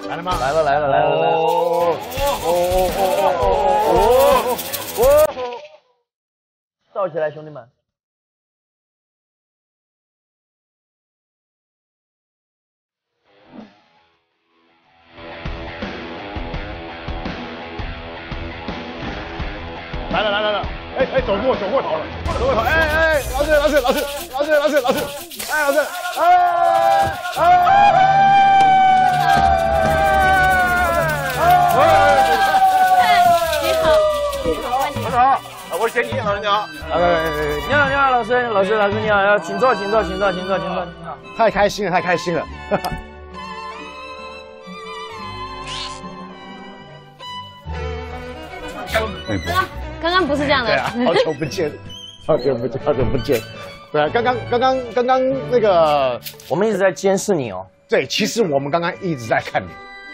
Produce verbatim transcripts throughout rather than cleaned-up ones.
来了吗？ 来了来了来了来了！哦哦哦哦哦哦！燥起来，兄弟们！ 来了来了来了！哎哎，走过走过头了，走过头！哎哎，老师老师老师老师老师老师，哎老师，哎哎！你好，你好， 老师好，我是杰尼，老师你好。 呃，你好你好，老师老师老师你好，要请坐请坐请坐请坐请坐。 太开心了太开心了。 刚刚刚不是这样的。 对啊，好久不见，好久不见，好久不见。对啊，刚刚刚刚刚刚那个， 我们一直在监视你哦。 对，其实我们刚刚一直在看你。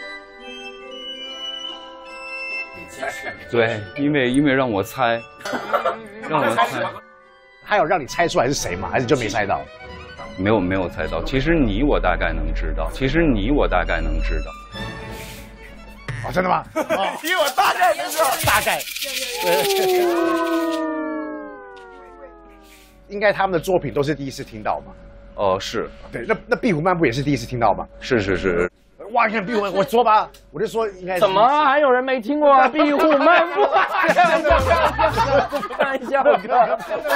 对，因为因为让我猜，让我猜， 还有让你猜出来是谁吗？还是就没猜到？ 没有没有猜到。其实你我大概能知道，其实你我大概能知道。 哦，真的吗？哦，你我大概能知道，大概。应该他们的作品都是第一次听到吧？ 哦，是。 对，那那壁虎漫步也是第一次听到吗？ 是是是。 哇，你看壁虎，我说吧，我就说应该是。 怎么还有人没听过啊？壁虎漫步？开玩笑，开玩笑，开玩笑。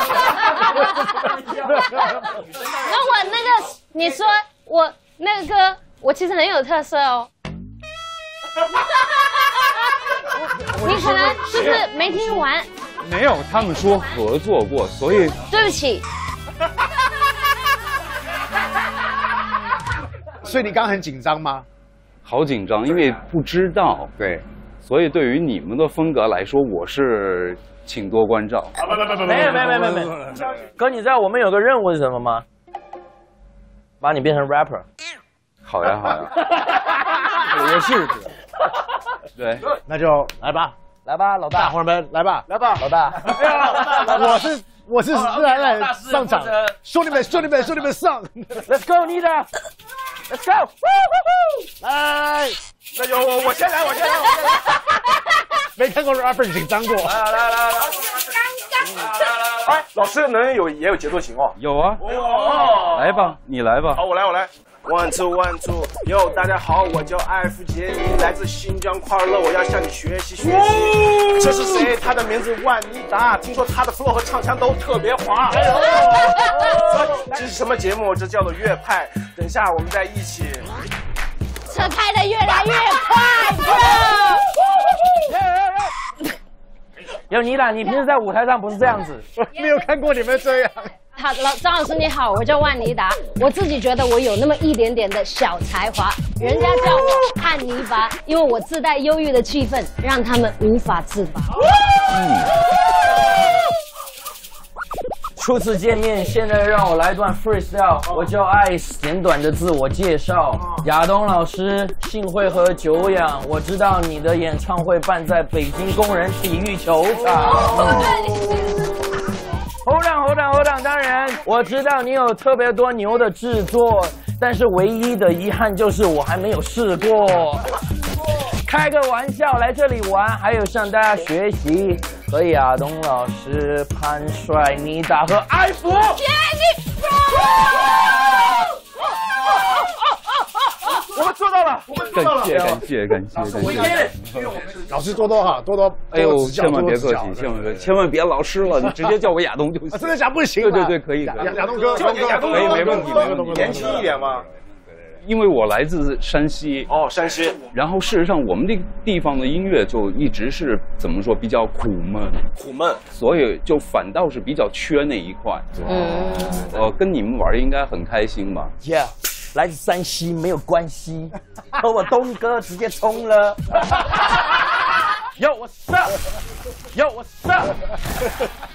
那我那个，你说我那个歌，我其实很有特色哦。你可能是不是没听完？ 没有，他们说合作过，所以对不起。 所以你刚刚很紧张吗？ 好紧张，因为不知道。 对， 所以对于你们的风格来说，我是请多关照。 没有没有没有没有没有。哥，你知道我们有个任务是什么吗？把你变成 rapper。 好呀好呀。我试试。对， 那就来吧， 来吧，老大， 大伙儿们来吧， 来吧，老大。 我是我是来来上场，兄弟们兄弟们兄弟们上 ，Let's go， 你的 ，Let's go， 来，那就我我先来，我先来，我先来。没看过 rapper 紧张过， 来来来来来。 哎，老师能有也有节奏型哦？ 有啊。哦，来吧，你来吧。 好，我来我来。One two one two， 哟，大家好，我叫艾弗杰尼，来自新疆快乐，我要向你学习学习。这是谁？他的名字万妮达，听说他的 flow 和唱腔都特别滑。这是什么节目？这叫做乐派。等下我们在一起。 车开得越来越快有妮达，你平时在舞台上不是这样子， 没有看过你们这样。 好，老张老师你好，我叫万妮达，我自己觉得我有那么一点点的小才华，人家叫我汉尼拔，因为我自带忧郁的气氛，让他们无法自拔。嗯。 初次见面，现在让我来段 freestyle， 我叫 Ice， 简短的自我介绍。亚东老师，幸会和久仰，我知道你的演唱会办在北京工人体育球场。侯长，侯长，侯长，当然我知道你有特别多牛的制作，但是唯一的遗憾就是我还没有试过。开个玩笑，来这里玩，还有向大家学习，和亚东老师、潘帅、妮达和艾弗。 我们做到了，我们做到了。 感谢感谢感谢感谢。 老师多多哈，多多。 哎呦，千万别客气，千万别，千万别老师了，你直接叫我亚东就行。 真的假不行？ 对对对，可以可以。 亚东哥， 亚东哥， 可以没问题没问题。 年轻一点嘛。 因为我来自山西哦，山西。 然后事实上，我们这个地方的音乐就一直是怎么说比较苦闷， 苦闷， 所以就反倒是比较缺那一块。嗯，呃，跟你们玩应该很开心吧 ？Yeah， 来自山西没有关系，和我东哥直接冲了。Yo， what's up？Yo， what's up？